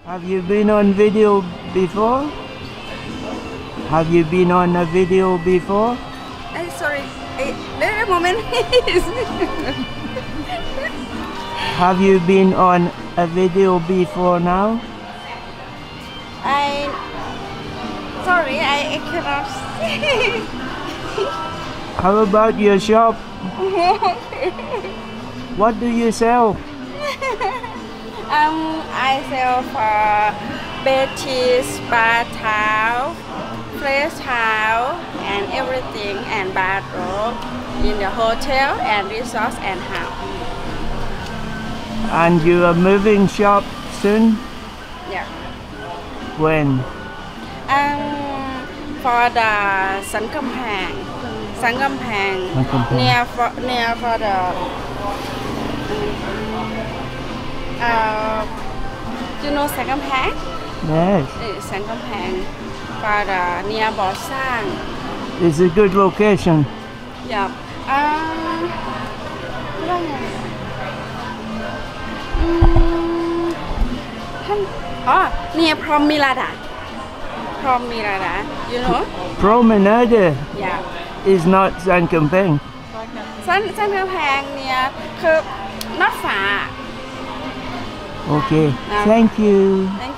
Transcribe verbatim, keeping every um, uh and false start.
Have you been on video before? Have you been on a video before? I'm sorry. Eh, wait a moment. Have you been on a video before now? I sorry, I, I cannot see. How about your shop? What do you sell? um, I sell for bed sheets, bath towel, fresh towel, and everything, and bathrobe in the hotel and resorts and house. And you are moving shop soon? Yeah. When? Um, for the Sankampang, Sankampang, Sankampang. near for near for the uh, you know Sankampang? Yes. Uh, Sankampang for the near Bosang. It's a good location. Yeah. Um, what is it? Um, oh, near Promilada. Promilada, you know? Promenade Yeah. is not Sankampang. สันสันกำแพงเนี่ยคือ not far Okay. Um, Thank you. Thank